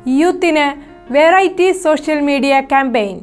യൂത്തിന് variety social media campaign.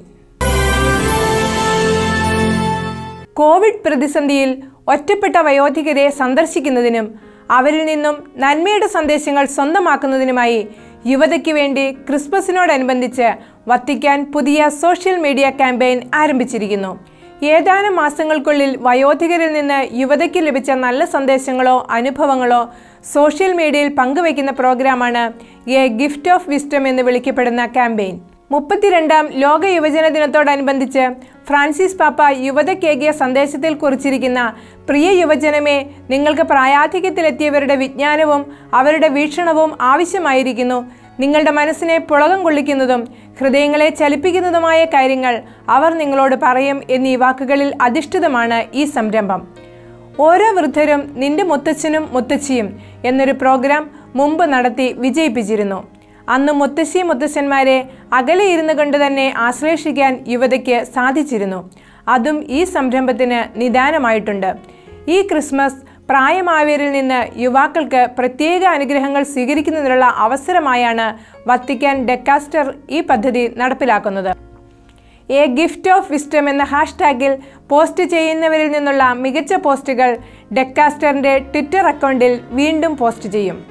Covid പ്രതിസന്ധിയിൽ ഒറ്റപ്പെട്ട വയോധികരെ സന്ദർശിക്കുന്നതിനും അവരിൽ നിന്നും നന്മയുടെ സന്ദേശങ്ങൾ സ്വന്തമാക്കുന്നതിനുമായി യുവതയ്ക്ക് വേണ്ടി ക്രിസ്മസിനോടനുബന്ധിച്ച് വത്തിക്കാൻ പുതിയ സോഷ്യൽ മീഡിയ ക്യാമ്പയിൻ ആരംഭിച്ചിരിക്കുന്നു. ഏതാനും മാസങ്ങൾക്കുള്ളിൽ വയോധികരിൽ നിന്ന് യുവതയ്ക്ക് ലഭിച്ച നല്ല സന്ദേശങ്ങളോ അനുഭവങ്ങളോ സോഷ്യൽ മീഡിയയിൽ പങ്കുവയ്ക്കുന്ന പ്രോഗ്രാമാണ് എ ഗിഫ്റ്റ് ഓഫ് വിസ്ഡം എന്ന് വിളിക്കപ്പെടുന്ന ക്യാമ്പയിൻ. 32ാം ലോക യുവജന ദിനത്തോടനുബന്ധിച്ച് ഫ്രാൻസിസ് പാപ്പ യുവതയ്ക്കേകിയ സന്ദേശത്തിൽ കുറിച്ചിരിക്കുന്ന പ്രിയ യുവജനമേ, നിങ്ങൾക്ക് പ്രായാധിക്യത്തിലെത്തിയവരുടെ വിജ്ഞാനവും അവരുടെ വീക്ഷണവും ആവശ്യമായിരിക്കുന്നു. നിങ്ങളുടെ മനസ്സിനെ പുളകം കൊള്ളിക്കുന്നതും ഹൃദയങ്ങളെ ചലിപ്പിക്കുന്നതുമായ കാര്യങ്ങൾ അവർ നിങ്ങളോട് പറയും എന്നീ വാക്കുകളിൽ അധിഷ്ഠിതമാണ് ഈ സംരംഭം. ഓരോ വൃദ്ധരും നിന്റെ മുത്തച്ഛനും മുത്തച്ഛിയും എന്നൊരു പ്രോഗ്രാം മുമ്പ് നടത്തി വിജയിപ്പിച്ചിരുന്നു. അന്ന് മുത്തശ്ശി മുത്തശ്ശന്മാരെ അകലെ ഇരുന്നു കൊണ്ട് തന്നെ ആശ്ലേഷിക്കാൻ യുവതയ്ക്ക് സാധിച്ചിരുന്നു. അതും ഈ സംരംഭത്തിന് നിദാനമായിട്ടുണ്ട്. ഈ ക്രിസ്മസ് പ്രായമായവരിൽ നിന്ന് യുവാക്കൾക്ക് പ്രത്യേക അനുഗ്രഹങ്ങൾ സ്വീകരിക്കുന്നതിനുള്ള അവസരമായാണ് വത്തിക്കാൻ ഡെക്കാസ്റ്റർ ഈ പദ്ധതി നടപ്പിലാക്കുന്നത്. എ ഗിഫ്റ്റ് ഓഫ് വിസ്ഡം എന്ന ഹാഷ്ടാഗിൽ പോസ്റ്റ് ചെയ്യുന്നവരിൽ നിന്നുള്ള മികച്ച പോസ്റ്റുകൾ ഡെക്കാസ്റ്ററിൻ്റെ ട്വിറ്റർ അക്കൗണ്ടിൽ വീണ്ടും പോസ്റ്റ് ചെയ്യും.